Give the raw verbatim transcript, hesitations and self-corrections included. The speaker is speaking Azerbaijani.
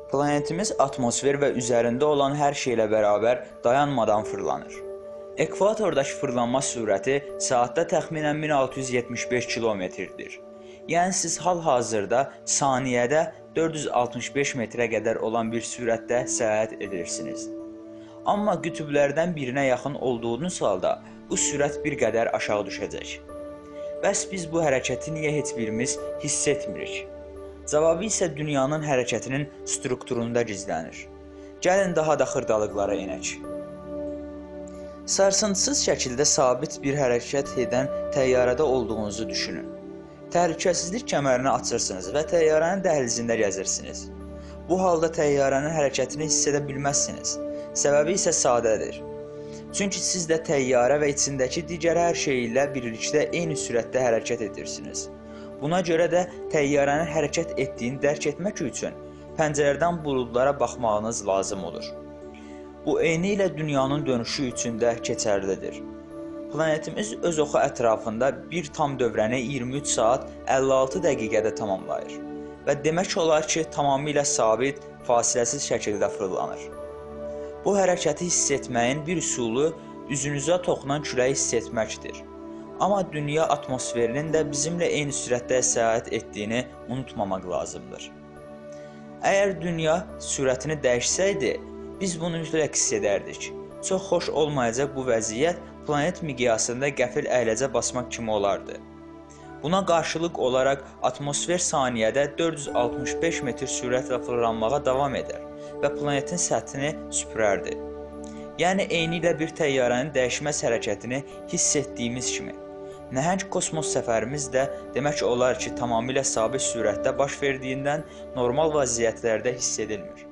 Planetimiz atmosfer və üzərində olan hər şeylə bərabər dayanmadan fırlanır. Ekvatordakı fırlanma sürəti saatda təxminən min altı yüz yetmiş beş kilometrdir. Yəni siz hal-hazırda saniyədə dörd yüz altmış beş metrə qədər olan bir sürətdə səyahət edirsiniz. Amma qütblərdən birinə yaxın olduğunuz halda bu sürət bir qədər aşağı düşəcək. Bəs biz bu hərəkəti niyə heç birimiz hiss etmirik? Cavabı isə dünyanın hərəkətinin strukturunda gizlənir. Gəlin daha da xırdalıqlara enək. Sarsıntısız şəkildə sabit bir hərəkət edən təyyarədə olduğunuzu düşünün. Təhlükəsizlik kəmərini açırsınız və təyyarənin dəhlizində gəzirsiniz. Bu halda təyyarənin hərəkətini hiss edə bilməzsiniz. Səbəbi isə sadədir. Çünki siz də təyyarə və içindəki digər hər şey ilə birlikdə eyni sürətdə hərəkət edirsiniz. Buna görə də təyyarənin hərəkət etdiyini dərk etmək üçün pəncərədən buludlara baxmağınız lazım olur. Bu eyni ilə dünyanın dönüşü üçün də keçərlidir. Planetimiz öz oxu ətrafında bir tam dövrəni iyirmi üç saat əlli altı dəqiqədə tamamlayır və demək olar ki, tamamilə sabit, fasiləsiz şəkildə fırlanır. Bu hərəkəti hiss etməyin bir üsulu üzünüzə toxunan küləyi hiss etməkdir. Amma dünya atmosferinin də bizimlə eyni sürətdə səyahət etdiyini unutmamaq lazımdır. Əgər dünya sürətini dəyişsəydi, biz bunu mütləq hiss edərdik. Çox xoş olmayacaq bu vəziyyət planet miqyasında qəfil əyləcə basmaq kimi olardı. Buna qarşılıq olaraq atmosfer saniyədə dörd yüz altmış beş metr sürətlə fırlanmağa davam edər və planetin səthini süpürərdi. Yəni eyni ilə bir təyyarənin dəyişməz hərəkətini hiss etdiyimiz kimi. Nəhəng kosmos səfərimiz də demək olar ki, tamamilə sabit sürətdə baş verdiyindən normal vəziyyətlərdə hiss edilmir.